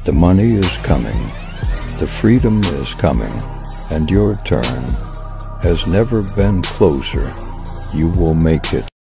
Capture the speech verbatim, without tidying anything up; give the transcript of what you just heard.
The money is coming, the freedom is coming, and your turn has never been closer. You will make it.